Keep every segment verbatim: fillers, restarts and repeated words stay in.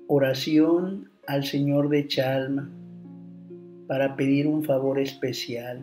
Oración al Señor de Chalma para pedir un favor especial.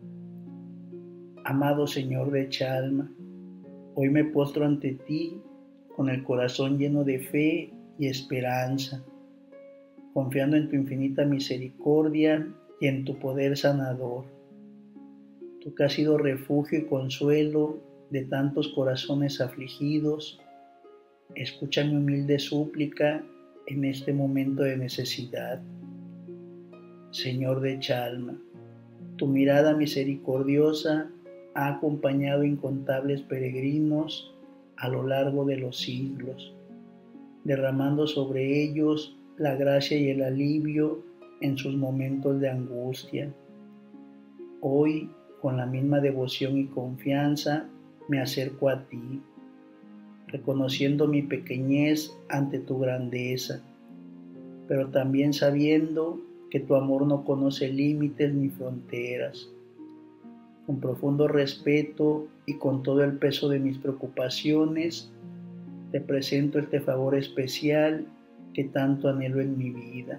Amado Señor de Chalma, hoy me postro ante ti con el corazón lleno de fe y esperanza, confiando en tu infinita misericordia y en tu poder sanador. Tú que has sido refugio y consuelo de tantos corazones afligidos, escucha mi humilde súplica en este momento de necesidad. Señor de Chalma, tu mirada misericordiosa ha acompañado incontables peregrinos a lo largo de los siglos, derramando sobre ellos la gracia y el alivio en sus momentos de angustia. Hoy, con la misma devoción y confianza, me acerco a ti, reconociendo mi pequeñez ante tu grandeza, pero también sabiendo que tu amor no conoce límites ni fronteras. Con profundo respeto y con todo el peso de mis preocupaciones, te presento este favor especial que tanto anhelo en mi vida.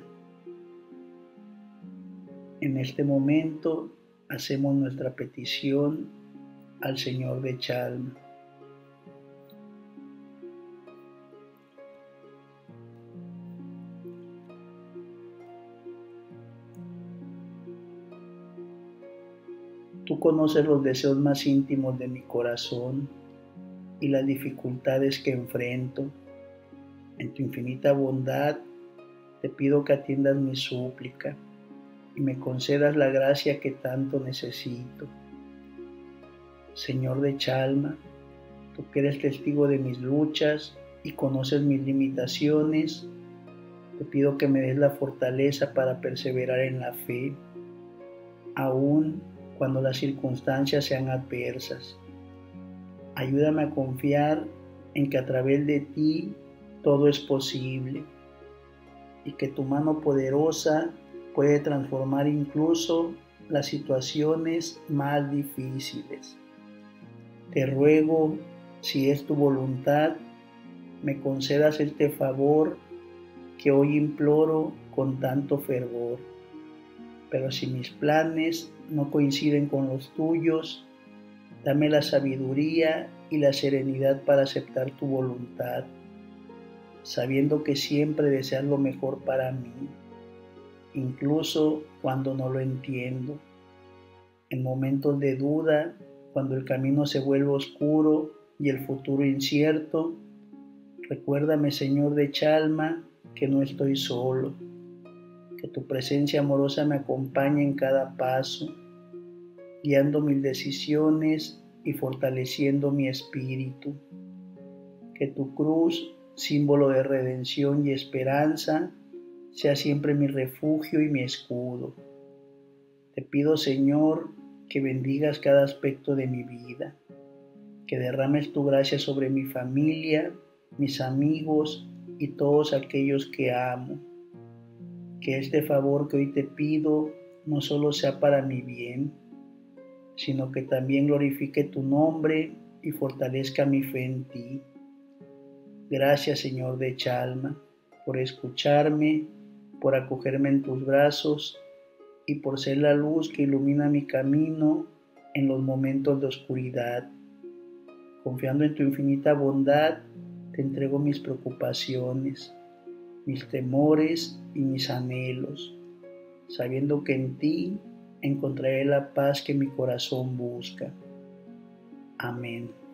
En este momento hacemos nuestra petición al Señor de Chalma. Tú conoces los deseos más íntimos de mi corazón y las dificultades que enfrento. En tu infinita bondad te pido que atiendas mi súplica y me concedas la gracia que tanto necesito. Señor de Chalma, tú que eres testigo de mis luchas y conoces mis limitaciones, te pido que me des la fortaleza para perseverar en la fe, aún cuando las circunstancias sean adversas. Ayúdame a confiar en que a través de ti todo es posible y que tu mano poderosa puede transformar incluso las situaciones más difíciles. Te ruego, si es tu voluntad, me concedas este favor que hoy imploro con tanto fervor. Pero si mis planes no coinciden con los tuyos, dame la sabiduría y la serenidad para aceptar tu voluntad, sabiendo que siempre deseas lo mejor para mí, incluso cuando no lo entiendo. En momentos de duda, cuando el camino se vuelve oscuro y el futuro incierto, recuérdame, Señor de Chalma, que no estoy solo, que tu presencia amorosa me acompaña en cada paso, guiando mis decisiones y fortaleciendo mi espíritu. Que tu cruz, símbolo de redención y esperanza, sea siempre mi refugio y mi escudo. Te pido, Señor, que bendigas cada aspecto de mi vida, que derrames tu gracia sobre mi familia, mis amigos y todos aquellos que amo. Que este favor que hoy te pido no solo sea para mi bien, sino que también glorifique tu nombre y fortalezca mi fe en ti. Gracias, Señor de Chalma, por escucharme, por acogerme en tus brazos y por ser la luz que ilumina mi camino en los momentos de oscuridad. Confiando en tu infinita bondad, te entrego mis preocupaciones, mis temores y mis anhelos, sabiendo que en ti encontraré la paz que mi corazón busca. Amén.